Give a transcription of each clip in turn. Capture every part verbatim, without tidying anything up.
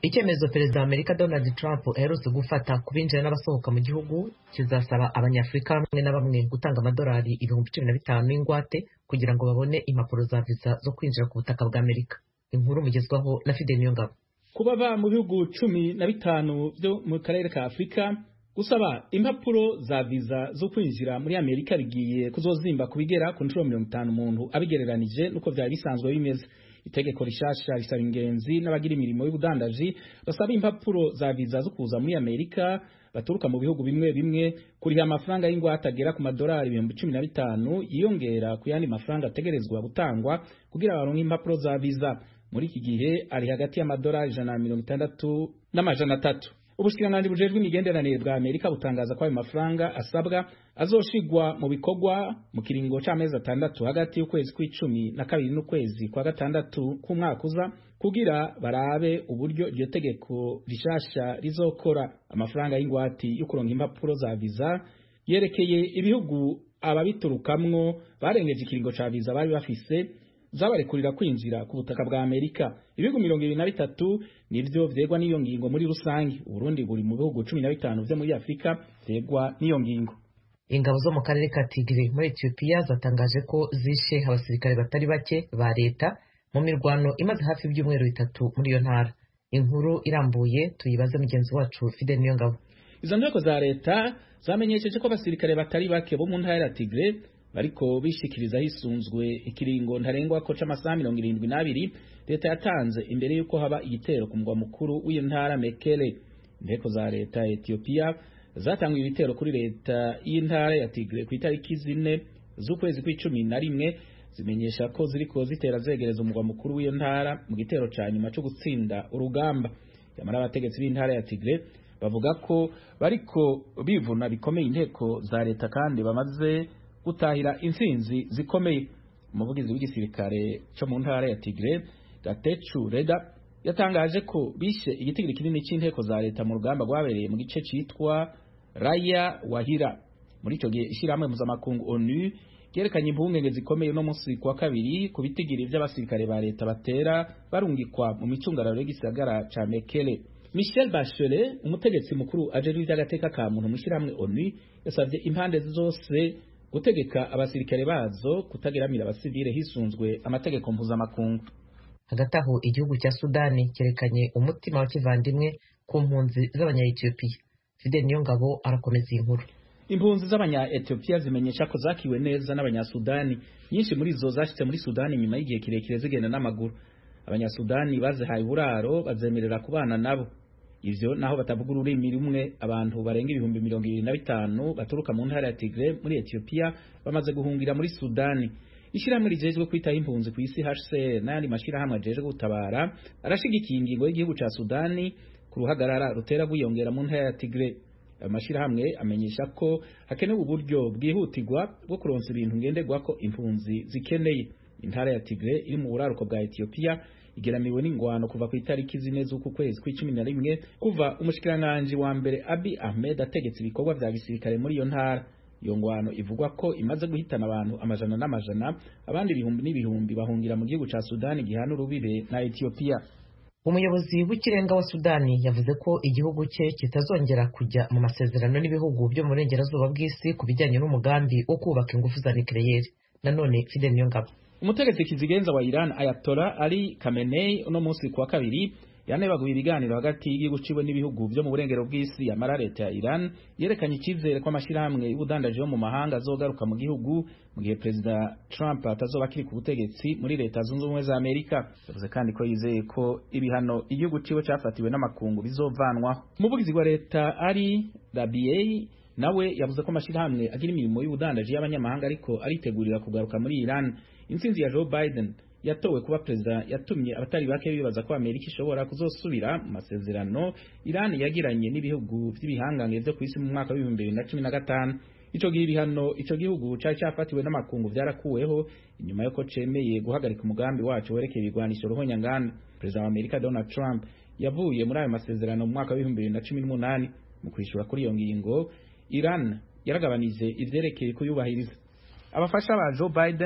Icyemezo Perezida wa Amerika Donald Trump aherutse gufata ku binjira n'abasohoka mu gihugu kizasaba Abanyafurika bamwe na bamwe gutanga amadolari ibihumbi cumi na bitanu y'ingwate kugira ngo babone impapuro za visa zo kwinjira ku butaka bwa Amerika. Inkuru mugezwaho na Fidel Niyongabo. Kubaba mu bihugu cumi na bitanu byo mu karere ka Afrika gusaba impapuro za visa zo kwinjira muri Amerika bigiye kuzozimba kubigera ku nshuro mirongo itanu umuntu abigereranije nuko byari bisanzwe bimeze. Itegeko rishasha risaba ingenzi n'abagira imirimo y'ubudandaji basaba impapuro za visa zo kuza muri Amerika baturuka mu bihugu bimwe bimwe kuriha amafaranga y'ingwate agera ku madolari ibihumbi cumi na bitanu yiyongera ku yandi mafaranga ategerezwa gutangwa kugira baronke impapuro za visa. Muri iki gihe ari hagati y'amadolari ijana na mirongo itandatu n'amajana atatu. Ubushikiranganji bujejwe imigenderanire bwa Amerika butangaza ko ayo mafaranga asabwa azoshigwa mu bikorwa mu kiringo c'amezi atandatu hagati y'ukwezi kw'icumi na kabiri n'ukwezi kwa gatandatu k'umwaka uza kugira barabe uburyo iryo tegeko rishasha rizokora. Amafaranga y'ingwati yo kuronka impapuro za visa yerekeye ibihugu ababiturukamwo barengeje ikiringo ca visa bari bafise zabarekurira kwinjira ku butaka bwa Amerika. Ibihugu mirongo ibiri na bitatu nivyo vyegwa n'iyo ngingo muri rusange. Uburundi buri mu bihugu cumi na bitanu vyo muri Afrika vyegwa n'iyo ngingo. Ingabo zo mu karere ka Tigray muri Ethiopia zatangaje ko zishe abasirikare batari bake ba leta mu mirwano imaze hafi ibyumweru bitatu muri iyo ntara. Inkuru irambuye tuyibaze mugenzi wacu Fidel Niyongabo. Izo nteko za leta zamenyesheje ko abasirikare batari bake bo mu ntara ya Tigray bariko bishikiriza hisunzwe ikiringo ntarengwa ko c'amasaha mirongo irindwi n'abiri leta yatanze imbere yuko haba igitero ku mugwa mukuru w'iyo ntara Mekele. Inteko za leta ya Ethiopia zatanguye ibitero kuri leta y'intara ya Tigray ku itariki zine z'ukwezi kw'icumi na rimwe zimenyesha ko ziriko zitera zegereza umugwa mukuru w'iyo ntara mu gitero ca nyuma cyo gutsinda urugamba. Yamara abategetsi b'intara ya Tigray bavuga ko bariko bivuna bikomeye inteko za leta kandi bamaze gutahira intsinzi zikomeye. Umuvugizi w'igisirikare cyo mu ntara ya Tigray Gatechu Reda yatangaje ko bishe igitigiri kinini c'inteko za leta mu rugamba rwabereye mu gice citwa Raya Wahira. Muri ico gihe ishiramwe mpuzamakungu ONU yerekanye impungenge zikomeye no musi kwa kabiri ku bitigiri vy'abasirikare ba leta batera barungikwa mu micungararo y'igisagara ca Mekele. Michel Bachelet umutegetsi mukuru ajejwe ivy'agateka ka muntu mu ishiramwe ONU yasavye impande zose gutegeka abasirikare bazo kutageramira abasivile hisunzwe amategeko mpuzamakungu. Hagati aho igihugu cya Sudani cyerekanye umutima wa kivandimwe ku mpunzi z'abanya-Ethiopia. Fidel Niyongabo arakomeza inkuru. Impunzi z'abanya-Ethiopia zimenyesha ko zakiwe neza n'abanya-Sudani. Nyinshi muri zo zashitse muri Sudani nyuma y'igihe kirekire zigenda n'amaguru. Abanya-Sudani bazihaye uburaro bazemerera kubana nabo. Ivyo naho batavuga ururimi rumwe abantu barenga ibihumbi mirongo ibiri na bitanu baturuka mu ntara ya Tigray muri Ethiopia bamaze guhungira muri Sudani. Ishirahamwe rijejwe kwitaho impunzi ku isi H C R n'ayandi mashirahamwe ajejwe gutabara arashigikiye ingingo y'igihugu ca Sudani ku ruhagarara rutera bwiyongera mu ntara ya Tigray. Amashirahamwe amenyesha ko hakenewe uburyo bwihutirwa bwo kuronsa ibintu ngenderwa ko impunzi zikeneye. Intara ya Tigray iri mu buraruko bwa Ethiopia igeramiwe n'ingwano kuva ku itariki zine z'uku kwezi kw'icumi na rimwe kuva umushikiranganje wa mbere Abiy Ahmed ategetse ibikorwa vya gisirikare muri iyo ntara. Iyo ngwano ivugwa ko imaze guhitana abantu amajana n'amajana, abandi ibihumbi n'ibihumbi bahungira mu gihugu ca Sudani gihana urubibe na Ethiopia. Umuyobozi w'ikirenga wa Sudani yavuze ko igihugu cye kitazongera kujya mu masezerano n'ibihugu byo mu burengerazuba bw'isi ku bijyanye n'umugambi wo kubaka ingufu za nucleaire. Nanone Fidel Niyongabo. Umutegetsi kizigenza wa Iran Ayatollah Ali Khamenei uno munsi kwa kabiri yanebaguye ibiganiro hagati y'igihugu ciwe n'ibihugu byo mu burengero bw'isi. Yamara leta ya Iran yerekanye icizere ko amashirahamwe y'ubudandaji yo mu mahanga azogaruka mu gihugu mu gihe Perezida Trump atazoba kiri ku butegetsi muri leta zunze ubumwe za Amerika. Yavuze kandi ko yizeye ko ibihano igihugu ciwe cafatiwe n'amakungu bizovanwaho. Umuvugizi wa leta ari Rabiei nawe yavuze ko amashirahamwe agira imirimo y'ubudandaji y'abanyamahanga ariko aritegurira kugaruka muri Iran. Intsinzi ya Joe Biden yatowe kuba perezida yatumye abatari bake bibaza ko Amerika ishobora kuzosubira mu masezerano Iran yagiranye n'ibihugu by'ibihangange byo ku isi mu mwaka wa bibiri na cumi na gatanu. Ico gihe ibihano ico gihugu cari cyafatiwe n'amakungu byarakuweho inyuma yuko cemeye guhagarika umugambi wacu werekeye ibigwanisho ruhonyangana. Perezida wa Amerika Donald Trump yavuye muri ayo masezerano mu mwaka wa bibiri na cumi n'umunani. Mu kwishura kuri iyo ngingo Iran yaragabanije ivyerekeye kuyubahiriza. Abafasha ba Joe Biden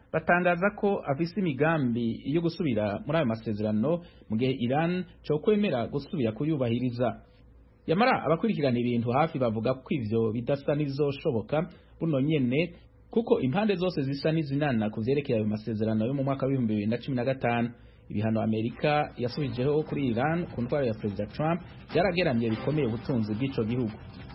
batangaza ko afise imigambi yo gusubira muri ayo masezerano mu gihe Iran cyo kwemera gusubira kuyubahiriza. Yamara abakurikirana ibintu hafi bavuga ko ivyo bidasa n'izoshoboka buno nyene kuko impande zose zisa n'izinana kuvyerekeye ayo masezerano yo mu mwaka wa ibihumbi bibiri na cumi na gatanu. Ibihano Amerika yasubijeho kuri Iran ku ntwaro ya President Trump byarageramye bikomeye ubutunzi bw'ico gihugu.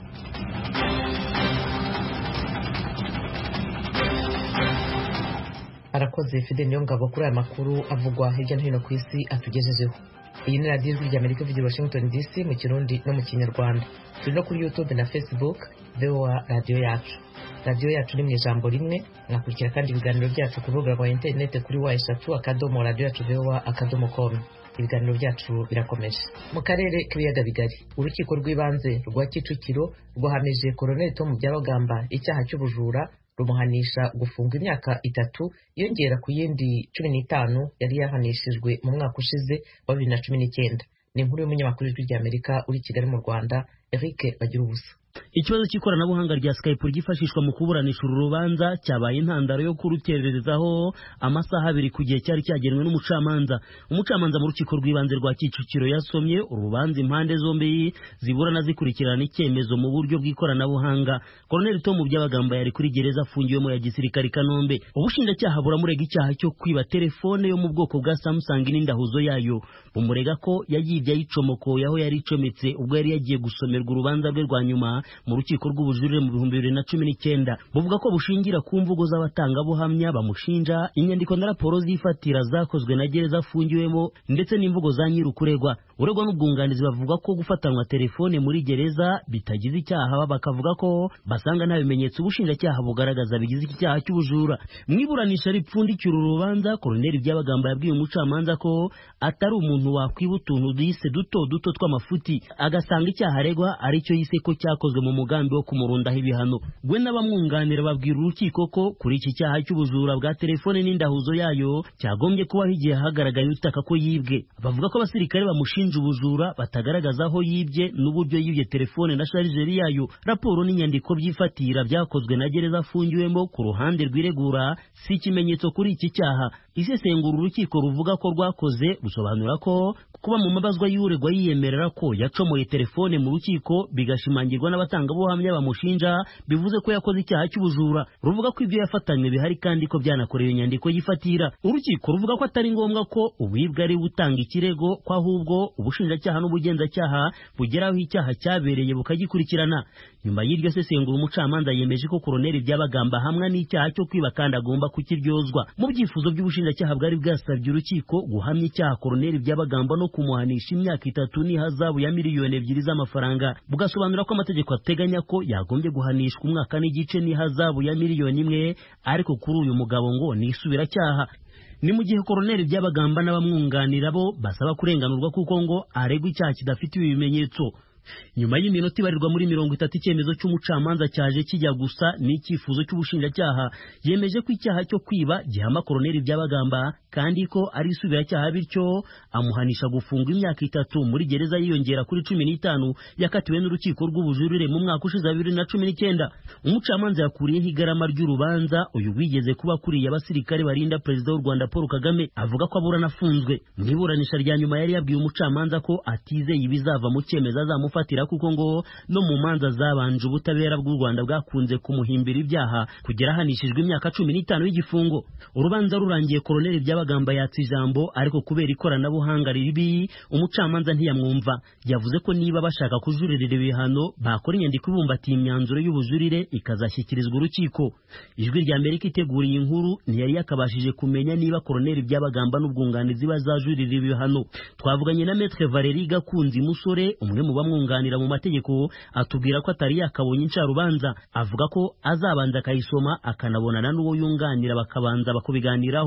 Arakoze Fidel Niyongabo kuri aya makuru avugwa hirya no hino ku isi atugejejeho. Iyi ni radiyo ijwi ry'Amerika ivugira Washington D C mu Kirundi no mu Kinyarwanda. Turi no kuri YouTube na Facebook V O A radiyo yacu. Radiyo yacu ni mu ijambo rimwe. Mwakurikira kandi ibiganiro byacu ku rubuga rwa interineti kuri wa eshatu akadomo radiyo yacu V O A akadomo com. Ibiganiro byacu birakomeje. Mu karere k'ibiyaga bigari, urukiko rw'ibanze rwa Kicukiro rwahamije Colonel Tom Byabagamba icyaha cy'ubujura, rumuhanisha gufungwa imyaka itatu yongera ku yindi cumi n'itanu yari yahanishijwe mu mwaka ushize wa bibiri na cumi n'icyenda. Ni inkuru y'umunyamakuru w'Ijwi ry'Amerika uri Kigali mu Rwanda, Eric Bagirubusa. Ikibazo cy'ikoranabuhanga rya Skype ryifashishwa mu kuburanisha uru rubanza cyabaye intandaro yo kurutererezaho amasaha abiri ku gihe cyari cyagenwe n'umucamanza. Umucamanza mu rukiko rw'ibanze rwa Kicukiro yasomye urubanza impande zombi ziburana zikurikirana icyemezo mu buryo bw'ikoranabuhanga. Colonel Tom Byabagamba yari kuri gereza afungiwemo ya gisirikare Kanombe. Ubushinjacyaha buramurega icyaha cyo kwiba telefone yo mu bwoko bwa Samsung n'indahuzo yayo. Bumurega ko yayibye ayicomokoye aho yari icometse ubwo yari yagiye gusomerwa urubanza rwe rwa nyuma mu rukiko rw'ubujurire mu bihumbi bibiri na cumi n'icyenda. Buvuga ko bushingira ku mvugo z'abatangabuhamya bamushinja, inyandiko na raporo zifatira zakozwe na gereza afungiwemo ndetse n'imvugo za nyirukuregwa. Uregwa n'ubwunganizi bavuga ko gufatanwa telefone muri gereza bitagize icyaha, bakavuga ko basanga nta bimenyetso ubushinjacyaha bugaragaza bigize iki cyaha cy'ubujura. Mu iburanisha ripfundikira urubanza, Colonel Byabagamba yabwiye umucamanza ko atari umuntu wakwiba utuntu duhise duto duto tw'amafuti, agasanga icyaha aregwa ari cyo yise ko cyakozwe mu mugambi wo kumurundaho ibihano. Gwe n'abamwunganira babwira urukiko ko kuri iki cyaha cy'ubujura bwa telefone n'indahuzo yayo cyagombye kubaho igihe hagaragaye utaka ko yibwe. Bavuga ko abasirikare bamushinja ubujura batagaragaza aho yibye n'uburyo yibye telefone na sharijeri yayo. Raporo n'inyandiko byifatira byakozwe na gereza afungiwemo ku ruhande rw'iregura si ikimenyetso kuri iki cyaha. Isesengura urukiko ruvuga ko rwakoze busobanura ko kuba mu mabazwa y'uregwa yiyemerera ko yacomoye telefone mu rukiko bigashimangirwa n'abatangabuhamya bamushinja bivuze ko yakoze icyaha cy'ubujura. Ruvuga ko ibyo yafatanywe bihari kandi ko byanakorewe inyandiko yifatira. Urukiko ruvuga ko atari ngombwa ko uwibwa ari utanga ikirego, ko ahubwo ubushinjacyaha n'ubugenzacyaha bugeraho icyaha cyabereye bukagikurikirana. Nyuma y'iryo sesengura umucamanza yemeje ko Colonel Byabagamba hamwe n'icyaha cyo kwiba kandi agomba kukiryozwa. Mu byifuzo by'ubushinjacyaha bwari bwasabye urukiko guhamya icyaha Colonel Byabagamba no kumuhanisha imyaka itatu n'ihazabu ya miliyoni ebyiri z'amafaranga. Bugasobanura ko amategeko ateganya ko yagombye guhanishwa umwaka n'igice n'ihazabu ya miliyoni imwe, ariko kuri uyu mugabo ngo nisubira cyaha. Ni mu gihe Colonel Byabagamba n'abamwunganira bo basaba kurenganurwa kuko ngo aregwa icyaha kidafitiwe ibimenyetso. Nyuma y'iminota ibarirwa muri mirongo itatu icyemezo cy'umucamanza cyaje kijya gusa n'icyifuzo cy'ubushinjacyaha, yemeje ko icyaha cyo kwiba gihama Colonel Byabagamba kandi ko ari isubiracyaha, bityo amuhanisha gufungwa imyaka itatu muri gereza yiyongera kuri cumi n'itanu yakatiwe n'urukiko rw'ubujurire mu mwaka ushize bibiri na cumi n'icyenda. Umucamanza yakuriyeho igarama ry'urubanza uyu wigeze kuba kuriye abasirikare barinda Perezida w'u Rwanda Paul Kagame, avuga ko aburana afunzwe. Mu iburanisha rya nyuma yari yabwiye umucamanza ko atizeye ibizava mu cyemezo azamufatira kuko ngo no mu manza zabanje ubutabera bw'u Rwanda bwakunze kumuhimbira ibyaha kugera ahanishijwe imyaka cumi n'itanu y'igifungo. Urubanza rurangiye Colonel Byabagamba yatse ijambo, ariko kubera ikoranabuhanga ribi umucamanza ntiyamwumva. Yavuze ko niba bashaka kujuririra ibihano bakora inyandiko ibumbatiye imyanzuro y'ubujurire ikazashyikirizwa urukiko. Ijwi rya Amerika iteguriye inkuru ntiyari yakabashije kumenya niba Colonel Byabagamba n'ubwunganizi bazajurira ibihano. Twavuganye na Maître Valérie Gakunzi Musore, umwe mu bamwunganira mu mategeko, atubwira ko atari yakabonye incarubanza. Avuga ko azabanza akayisoma akanabonana n'uwo yunganira bakabanza bakubiganiraho.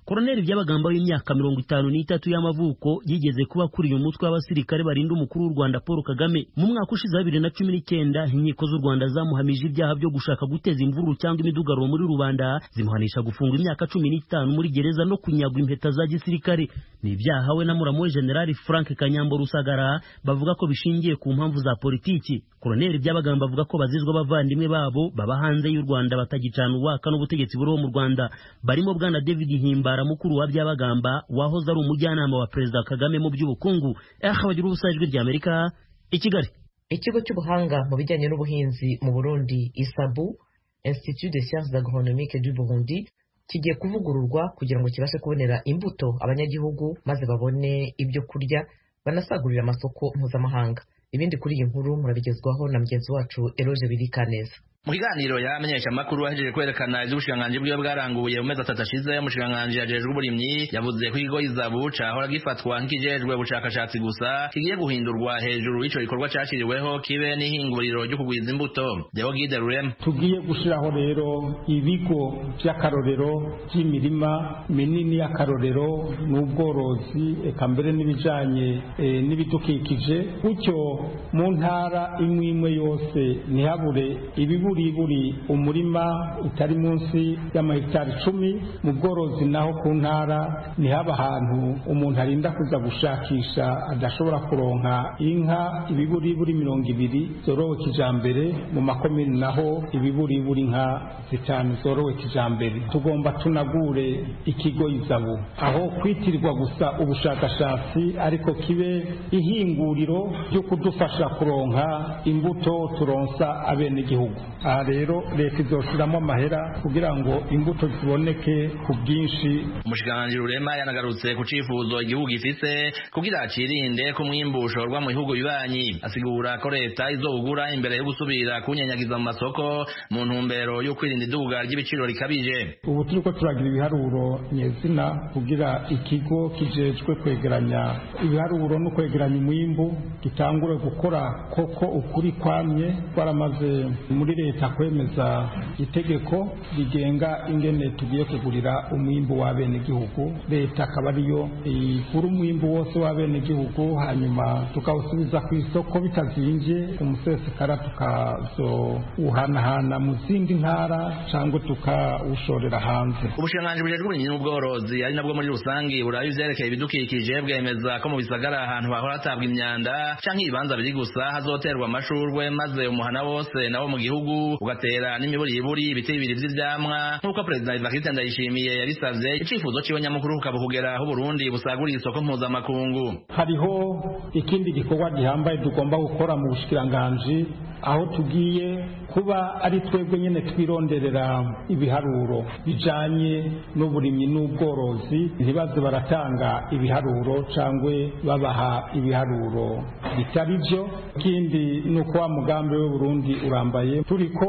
Colonel Byabagamba w'imyaka mirongo itanu n'itatu y'amavuko yigeze kuba kuriye umutwe w'abasirikare barinda umukuru w'u Rwanda Paul Kagame. Mu mwaka ushize bibiri na cumi n'icyenda inkiko z'u Rwanda zamuhamije ibyaha byo gushaka guteza imvururu cyangwa imidugararo muri rubanda, zimuhanisha gufunga imyaka cumi n'itanu muri gereza no kunyagwa impeta za gisirikare. Ni ibyaha we na muramu we General Frank Kanyambo Rusagara bavuga ko bishingiye ku mpamvu za politiki. Colonel Byabagamba avuga ko bazizwa abavandimwe babo baba hanze y'u Rwanda batagicana uwaka n'ubutegetsi buriho mu Rwanda, barimo bwana David Himbara mukuru wa Byabagamba wahoze ari umujyanama wa Perezida Kagame mu by'ubukungu. Eh bagira ubusajwe rya Amerika i Kigali. Ikigo cy'ubuhanga mu bijyanye n'ubuhinzi mu Burundi Isabu, Institut des Sciences Agronomiques du Burundi, kigiye kuvugururwa kugira ngo kibashe kubonera imbuto abanyagihugu maze babone ibyo kurya banasagurira amasoko mpuzamahanga. Ibindi kuri iyi nkuru murabigezwaho na mugenzi wacu Eloge Birikaneza. Mu kiganiro yamenyesha makuru ahejeje kwerekana iby'ubushikiranganji bwiwe bwaranguye mu mezi atatu ashize, umushikiranganji yajejwe uburimyi yavuze ko ikigo Izabu cahora gifatwa nk'ikijejwe ubushakashatsi gusa kigiye guhindurwa hejuru y'ico gikorwa cashiriweho kibe n'ihinguriro ryo kugwiza imbuto. Deo Gide Rurem: tugiye gushiraho rero ibigo by'akarorero by'imirima minini y'akarorero n'ubworozi eka mbere n'ibijanye e, n'ibidukikije, gutyo mu ntara imwe imwe yose ntihabure ibibu buri umurima utari munsi y'amahitari icumi. Mu bworozi naho ku ntara ni haba ahantu umuntu arinda kuza gushakisha adashobora kuronka inka ibiburi buri mirongo ibiri zorowe kijambere, mu makomini naho ibiburi buri nka zitanu zorowe kijambere. Tugomba tunagure ikigo Izabu aho kwitirirwa gusa ubushakashatsi, ariko kibe ihinguriro ryo kudufasha kuronka imbuto turonsa abene igihugu. Aha rero leta izoshiramo amahera kugira ngo imbuto ziboneke ku bwinshi. Umushikiranganji Rurema yanagarutse ku cifuzo igihugu gifise kugira cirinde ko umwimbusho rwa mu bihugu bibanyi. Asigura ko leta izogura imbere yo gusubira kunyanyagiza mu masoko mu ntumbero yo kwirinda iduga ry'ibiciro rikabije. Ubu turiko turagira ibiharuro nyezina kugira ikigo kijejwe kwegeranya ibiharuro no kwegeranya umwimbu gitangure gukora koko ukuri kwamye. Twaramaze muri leta kwemeza itegeko rigenga ingene tugiye kugurira umwimbu wa bene gihugu. Leta akaba ariyo igura umwimbu wose wa bene gihugu, hanyuma tukawusubiza ku isoko bitazinje umusesekara, tukazo uhanahana mu zindi ntara cyangwa tukawushorera hanze. Ubushikiranganji bujejwe uburimyi n'ubworozi ari nabwo muri rusangi burayi vyerekeye ibidukikije bwemeza ko mu bisagara ahantu hahora hatabwa imyanda canke ibibanza biri gusa hazoterwa amashurwe, maze umuhana wose nawo mu gihugu ugatera n'imiburiburi ibiti bibiri vy'ivyamwa nk'uko Perezida Evariste Ndayishimiye yabisavye. Icifuzo ciwe nyamukuru kukaba kugera aho Burundi busagurira isoko mpuzamakungu. Hariho ikindi gikorwa gihambaye tugomba gukora mu bushikiranganji, aho tugiye kuba ari twebwe nyene twironderera ibiharuro bijanye n'uburimyi n'ubworozi, ntibaze baratanga ibiharuro cangwe babaha ibiharuro bitari byo. Ikindi nuko wa mugambi we Burundi urambaye, turiko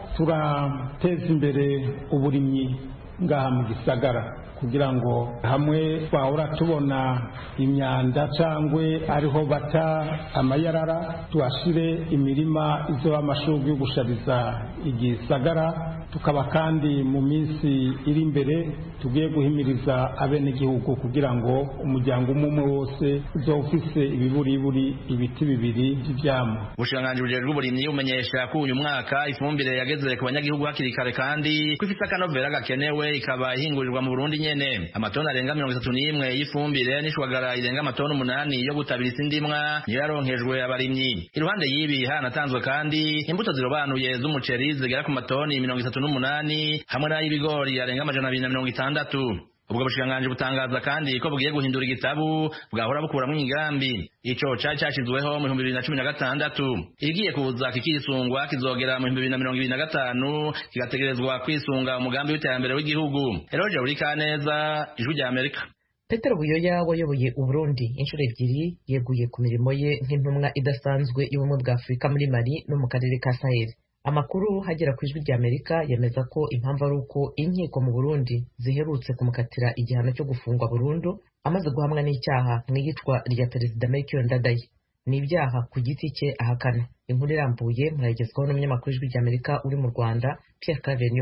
turateza imbere uburimyi ngaha mu gisagara kugira ngo hamwe twahora tubona imyanda cangwe ariho bata amayarara tuhashire imirima izo amashurwe yo gushariza igisagara. Tukaba kandi mu minsi iri imbere tugiye guhimiriza abene gihugu kugira ngo umuryango umwe wose uzofise ibiburiburi ibiti bibiri by'ivyamwa. Ubushikiranganji bujejwe uburimyi bumenyesha ko uyu mwaka ifumbire yageze ku banyagihugu hakiri kare kandi ko ifite akanovera gakenewe, ikaba ihingurirwa mu Burundi nyene. Amatoni arenga mirongo itatu n'imwe y'ifumbire n'ishwagara irenga amatoni umunani yo gutabira isindimwa niyo yaronkejwe abarimyi. Iruhande y'ibi hanatanzwe kandi imbuto zirobanuye z'umuceri zigera ku matoni mirongo itatu n'umunani hamwe n'ay'ibigori arenga amajana abiri na mirongo itandatu. Ubwo bushikiranganji butangaza kandi ko bugiye guhindura igitabu bwahora bukuramwo imigambi. Ico cari cashizweho mu bihumbi bibiri na cumi na gatandatu. Igiye kuza kikisungwa kizogera mu bihumbi bibiri na mirongo ibiri na gatanu, kigategerezwa kwisunga umugambi w'iterambere w'igihugu. Eroje Burikaneza, Ijwi rya Amerika. Petero Buyoya wayoboye Uburundi inshuro ebyiri yeguye ku mirimo ye nk'intumwa idasanzwe y'ubumwe bwa Afurika muri Mali no mu karere ka Sahel. Amakuru hagera ku Ijwi rya Amerika yemeza ko impamvu ari uko inkiko mu Burundi ziherutse kumukatira igihano cyo gufungwa burundu amaze guhamwa n'icyaha mu iyicwa rya Perezida Melchior Ndadaye. Ni ibyaha ku giti cye ahakana. Inkuru irambuye murayigezwaho n'umunyamakuru w'Ijwi rya Amerika uri mu Rwanda Pierre Claver Niyonkuru.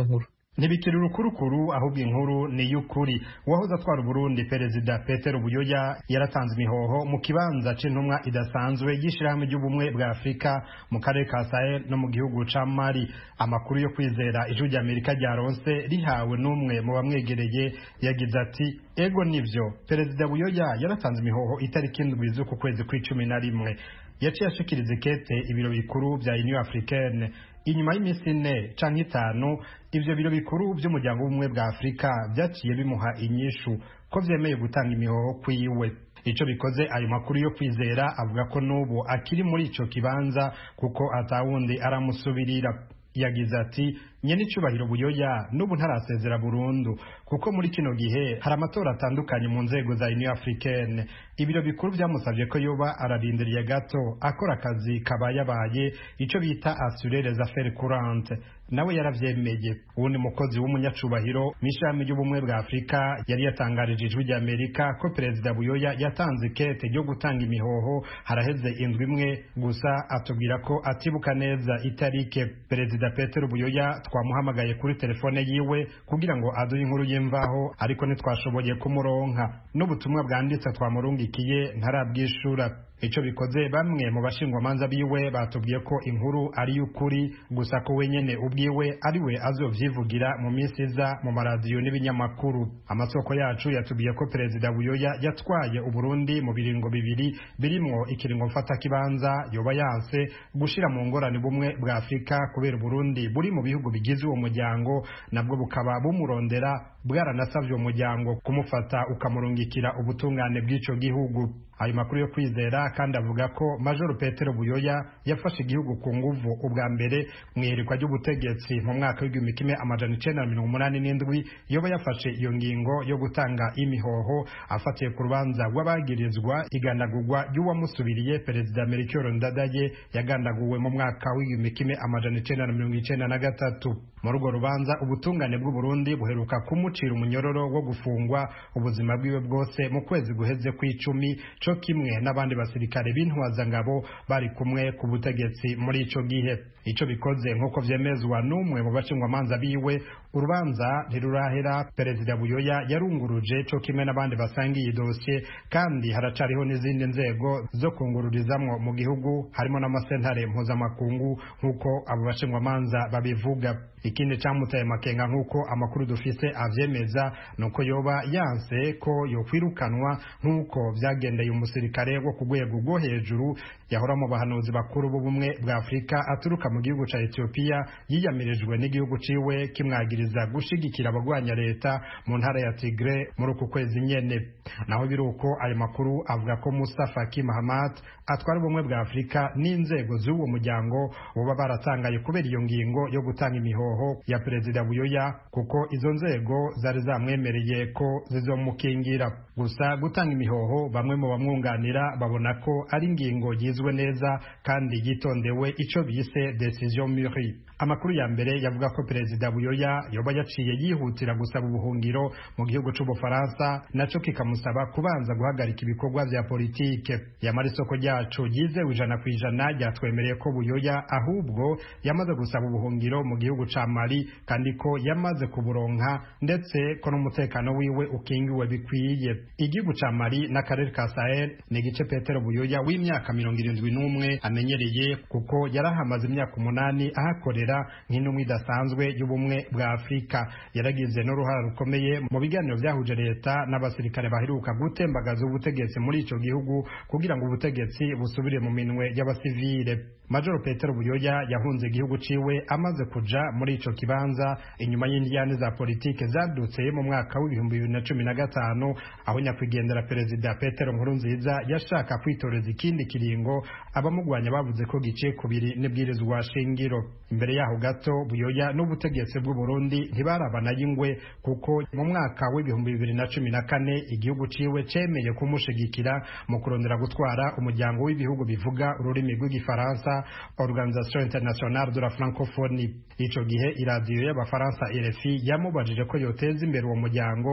ntibikiri urukurukuru ahubwo inkuru ni y'ukuri. uwahoze atwara Burundi Perezida Petero Buyoya yaratanze imihoho mu kibanza c'intumwa idasanzwe y'ishirahamwe ry'ubumwe bwa Afurika mu karere ka Sahel no mu gihugu ca Mali. Amakuru yo kwizera ijwi ry'Amerika ryaronse rihawe n'umwe mu bamwegereye yagize ati ego nivyo Perezida Buyoya yaratanze imihoho itariki indwi z'uku kwezi kw'icumi na rimwe. Yaciye ashikiriza ikete ibiro bikuru vya Union Africaine. Inyuma y'iminsi ine canke itanu ivyo biro bikuru vy'umuryango w'ubumwe bwa Afurika vyaciye bimuha inyishu ko vyemeye gutanga imihoho kwiwe. Ico bikoze ayo makuru yo kwizera avuga ko n'ubu akiri muri ico kibanza kuko atawundi aramusubirira. Yagize ati nyene icubahiro Buyoya n'ubu ntarasezera burundu kuko muri kino gihe hari amatora atandukanye mu nzego za Union Africaine. Ibiro bikuru vyamusavye ko yoba ararindiriye gato akora akazi kabayabaye ico bita assurer les affaires courantes, nawe yaravyemeye. Uwundi mukozi w'umunyacubahiro mw'ishami ry'ubumwe bwa Afurika yari yatangarije ijwi ry'Amerika ko Perezida Buyoya yatanze ikete ryo gutanga imihoho haraheze indwi imwe gusa, atubwira ko atibuka neza itarike. Perezida Petero Buyoya twamuhamagaye kuri telefone yiwe kugira ngo aduhe inkuru y'imvaho ariko ntitwashoboye kumuronka. N'ubutumwa bwanditse twamurungikiye ntarabwishura. Ico bikoze bamwe mu bashingwamanza biwe batubwiye ko inkuru ari y'ukuri gusa ko wenyene ubwiwe ariwe azovyivugira mu minsi iza mu maradiyo n'ibinyamakuru. Amasoko yacu yatubwiye ko Perezida Buyoya yatwaye Uburundi mu biringo bibiri birimwo ikiringo mfata kibanza yoba yanse gushira mu ngorane bumwe bwa Afurika kubera Burundi buri mu bihugu bigize uwo muryango nabwo bukaba bumurondera bwaranasavye uwo muryango kumufata ukamurungikira ubutungane bw'ico gihugu. Ayo makuru yo kwizera kandi avuga ko Major Petero Buyoya yafashe igihugu ku nguvu ubwa mbere mwiherekwa ry'ubutegetsi mu mwaka w'igihumbi kimwe amajana icenda na mirongo umunani n'indwi yoba yafashe iyo ngingo yo gutanga imihoho afatiye ku rubanza rw'abagirizwa igandagurwa ry'uwamusubiriye Perezida Melchior Ndadaye yagandaguwe mu mwaka w'igihumbi kimwe amajana icenda na mirongo icenda na gatatu. Muri urwo rubanza ubutungane bw'u Burundi buheruka kumucira umunyororo wo gufungwa ubuzima bwiwe bwose mu kwezi guheze kw'icumi co kimwe n'abandi basirikare b'intwazangabo bari kumwe ku butegetsi muri ico gihe. Ico bikoze nk'uko vyemezwa n'umwe mu bashingwamanza biwe, urubanza ntirurahera. Perezida Buyoya yarunguruje co kimwe n'abandi basangiye idosiye kandi haracariho n'izindi nzego zo kungururizamwo mu gihugu harimo n'amasentare mpuzamakungu nk'uko abo bashingwamanza babivuga. Ikindi camutaye makenga nk'uko amakuru dufise avyemeza nuko yoba yanse ko yokwirukanwa nk'uko vyagendeye umusirikare wo ku rwego rwo hejuru yahora mu bahanuzi bakuru b'ubumwe bwa Afurika aturuka mu gihugu ca Ethiopia yiyamirijwe n'igihugu ciwe kimwagiriza gushigikira abagwanya leta mu ntara ya Tigre muri uku kwezi nyene. Naho biruko ayo makuru avuga ko Musa Faki Mahamat atwara ubumwe bwa Afurika n'inzego z'uwo muryango boba baratangaye kubera iyo ngingo yo gutanga imihoho ya Perezida Buyoya kuko izo nzego zari zamwemereye ko zizomukingira. Gusa gutanga imihoho bamwe mu bamwunganira babona ko ari ingingo yizwe neza kandi yitondewe ico bise decision mûrie. Amakuru ya mbere yavuga ko Perezida Buyoya yoba yaciye yihutira gusaba ubuhungiro mu gihugu c'Ubufaransa naco kikamusaba kubanza guhagarika ibikorwa vya politike. Yamara isoko ryacu yizewe ijana kw'ijana ryatwemereye ko Buyoya ahubwo yamaze gusaba ubuhungiro mu gihugu ca Mali kandi ko yamaze kuburonka ndetse ko n'umutekano wiwe ukingiwe bikwiye. Igihugu ca Mali n'akarere ka Sahel ni igice Petero Buyoya w'imyaka mirongo irindwi n'umwe amenyereye kuko yarahamaze imyaka umunani ahakorera nk'intumwa idasanzwe y'ubumwe bwa Afurika. Yaragize n'uruhara rukomeye mu biganiro vyahuje leta n'abasirikare baheruka gutembagaza ubutegetsi muri ico gihugu kugira ngo ubutegetsi busubire mu minwe y'abasivile. Major Petero Buyoya yahunze igihugu ciwe amaze kuja muri ico kibanza inyuma y'indiyane za politike zadutse mu mwaka w'ibihumbi bibiri na cumi na gatanu aho nyakwigendera Perezida Petero Nkurunziza yashaka kwitoreza ikindi kiringo abamugwanya bavuze ko gice kubiri n'ibwirizwa shingiro. Imbere yaho gato Buyoya n'ubutegetsi bw'u Burundi ntibarabana y'ingwe kuko mu mwaka w'ibihumbi bibiri na cumi na kane igihugu ciwe cemeye kumushigikira mu kurondera gutwara umuryango w'ibihugu bivuga ururimi rw'igifaransa Organisation Internationale de la Francophonie. Ico gihe iradiyo y'abafaransa R F I yamubajije ko yoteza imbere uwo muryango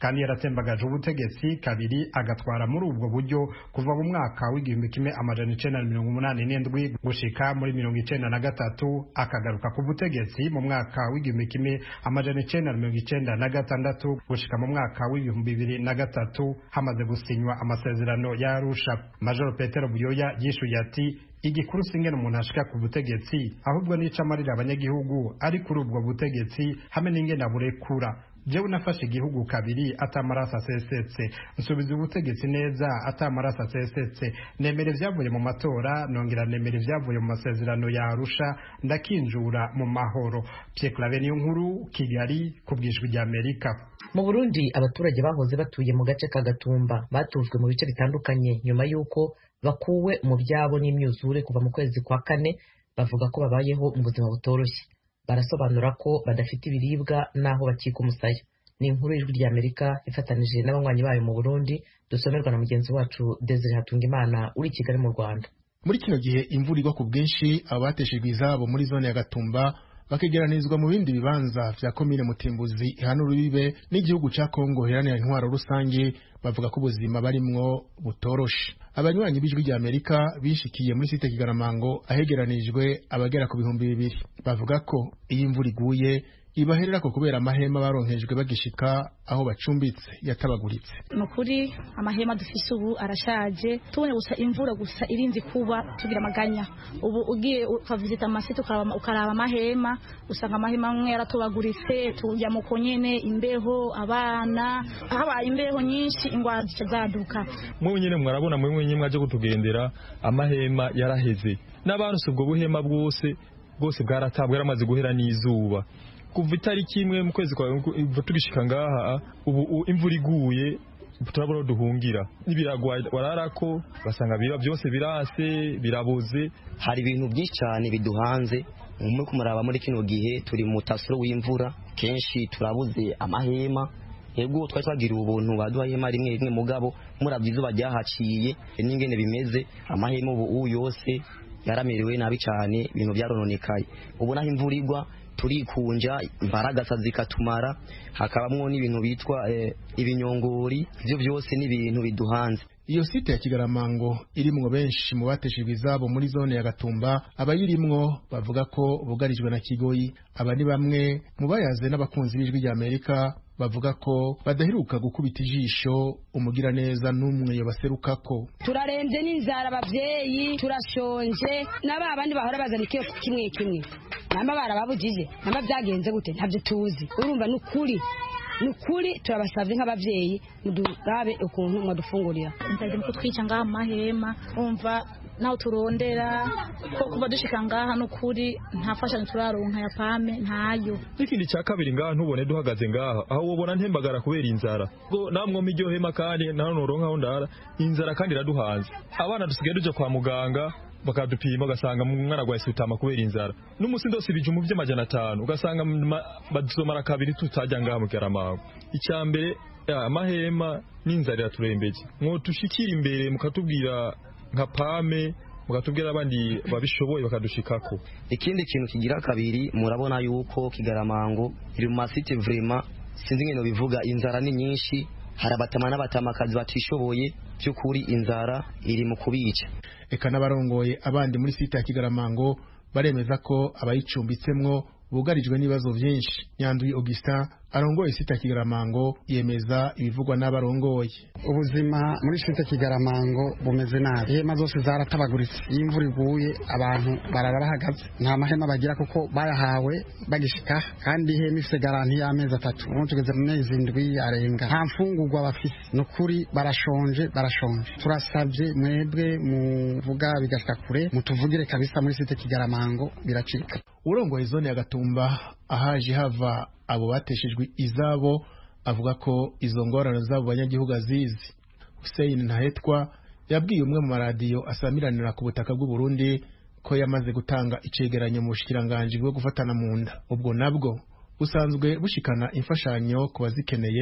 kandi yaratembagaje ubutegetsi kabiri agatwara muri ubwo buryo kuva mu mwaka w'igihumbi kimwe amajana icenda na mirongo umunani n'indwi gushika muri mirongo icenda na gatatu akagaruka ku butegetsi mu mwaka w'igihumbi kimwe amajana icenda na mirongo icenda na gatandatu gushika mu mwaka w'ibihumbi bibiri na gatatu hamaze gusinywa amasezerano ya Arusha. Major Petero Buyoya yishuye ati igikuru singene umuntu ashika ku butegetsi ahubwo nica amarira abanyagihugu ari kuri ubwo butegetsi hamwe n'ingene aburekura. Jewe nafashe igihugu kabiri atamarasa asesetse nsubiza ubutegetsi neza atamarasa asesetse nemere vyavuye mu matora nongera nemere vyavuye mu masezerano ya Arusha ndakinjura mu mahoro. Pierre Claver niyo nkuru Kigali kubwijwi rya Amerika. Mu Burundi abaturage bahoze batuye mu gace ka Gatumba batujwe mu bice bitandukanye nyuma yuko bakuwe mu byabo n'imyuzure kuva mu kwezi kwa kane bavuga ko babayeho mu buzima butoroshye. Barasobanura ko badafite ibiribwa naho bakika umusaya. Ni inkuru y'ijwi rya Amerika ifatanije n'abanywanyi bayo mu Burundi dusomerwa na mugenzi wacu Desire Hatungimana uri Kigali mu Rwanda. Muri kino gihe imvura igwa ku bwinshi abateshejwe izabo muri zone ya Gatumba bakegeranizwa mu bindi bibanza vya komine Mutimbuzi ihana urubibe n'igihugu ca Kongo heranira intwaro rusange bavuga ko ubuzima barimwo butoroshe. Abanywanyi b'ijwi rya Amerika bishikiye muri site Kigaramango ahegeranijwe abagera ku bihumbi bibiri bavuga ko iyi imvura iguye ibaherera ko kubera amahema baronkejwe bagishika aho bacumbitse yatabaguritse. Nukuri amahema dufise ubu arashaje tubone gusa imvura gusa irinzi kuba tugira amaganya. Ubu ugiye ukavizita amasite ukaraba amahema usanga amahema amwe yaratobaguritse tujya mu konyene imbeho abana habaye imbeho nyinshi ingwara zaduka. Mwe nyene mwarabona mwe mwenye mwaje kutugendera amahema yaraheze n'abantu subwo buhema bwose bwose bwaratabwe yaramaze guhera n'izuba. Kuva itariki imwe mu kwezi kwa tugishika ngaha ubu imvura iguye turabona duhungira n'ibiragwa wararako basanga biba byose birase biraboze. Hari ibintu byinshi cyane biduhanze mu kumuraba muri kino gihe turi mu tasuro w'imvura kenshi turabuze amahema. Yego twari twagira ubuntu baduha ihema rimwe rimwe mugabo muravyizo bajyahaciye n'ingene bimeze amahema ubu yose yaramerewe nabi cyane ibintu byarononekaye. Ubu naho imvura igwa turikunja imbaraga zikatumara hakabamwo n'ibintu bitwa eh, ibinyongori byo byose n'ibintu biduhanze. Iyo site ya Kigaramango irimwo benshi mu bateshejwe izabo muri zone ya Gatumba abayirimwo bavuga ko bugarijwe na Kigoyi. Aba ni bamwe mu bayaze n'abakunzi b'ijwi rya Amerika bavuga ko badaheruka gukubita ijisho umugira neza n'umwe yobaserukako. Turarembye n'inzara abavyeyi turashonje n'aba bandi bahora bazana ikiyo kimwe kimwe namba barababujije namba byagenze gute ntabyo tuzi. Urumva n'ukuri nukuri turabasavye nk'abavyeyi mudurabe ukuntu mwadufungurira ntaje ko twica ngaha amahema umva naho turondera ko kuba dushika ngaha n'ukuri ntafashanye turaronka ya pame ntayo. Ikindi cya kabiri ngaha ntubone duhagaze ngaha aho ubona ntembagara kubera inzara ngo namwe mijyo hema kandi nta noronka aho ndara inzara kandi iraduhanze. Abana dusigaye duje kwa muganga bakadupima ugasanga mwana gwa isutama kubera inzara n'umusi ndose ibijumbu by'amajana atanu ugasanga badusomara kabiri tutajya ngaha mu Kigaramango. Icyambere amahema n'inzara yaturembeje mwo tushikira imbere mukatubwira nka pame mukatubwira abandi babishoboye bakadushikako. Ikindi kintu kigira kabiri murabona yuko Kigaramango iri mu masite vraiment sinzi ngene bivuga inzara ni nyinshi harabatama n'abatamakazi batishoboye by'ukuri inzara iri mu kubica. Eka n'abarongoye abandi muri site ya Kigaramango baremeza ko abayicumbitsemwo bugarijwe n'ibibazo byinshi. Nyanduye Augustin arongoye site ya Kigaramango yemeza ibivugwa n'abarongoye. Ubuzima muri site Kigaramango bumeze nabi, ihema zose zaratabaguritse, imvura iguye abantu barara bahagaze, nta mahema bagira kuko bayahawe bagishika kandi ihema ifite garanti y'amezi atatu ubu tugeze mu mezi indwi arenga nta mfungurwa bafise. Nukuri barashonje barashonje. Turasabye mwebwe muvuga bigashika kure mutuvugire kabisa muri site Kigaramango biracika. Urongoye zone ya Gatumba ahaje hava abo bateshejwe izabo avuga ko izo ngorane zabo banyagihugu azizi. Hussein Ntahetwa yabwiye umwe mu maradiyo asamiranira ku butaka bw'u Burundi ko yamaze gutanga icegeranyo mu bushikiranganje bwo gufatana mu nda. Ubwo nabwo busanzwe bushikana imfashanyo ku bazikeneye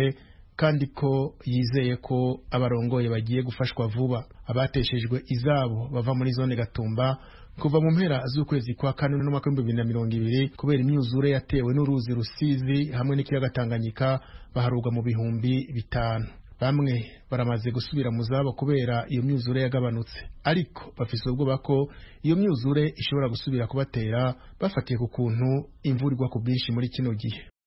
kandi ko yizeye ko abarongoye bagiye gufashwa vuba. Abateshejwe izabo bava muri zone Gatumba kuva mu mpera z'ukwezi kwa kane n'umwaka w'ibihumbi bibiri na mirongo ibiri kubera imyuzure yatewe n'uruzi Rusizi hamwe n'ikiyaga Tanganyika baharurwa mu bihumbi bitanu. Bamwe baramaze gusubira mu zabo kubera iyo myuzure yagabanutse, ariko bafise ubwoba ko iyo myuzure ishobora gusubira kubatera bafatiye ku kuntu imvura igwa ku bwinshi muri kino gihe.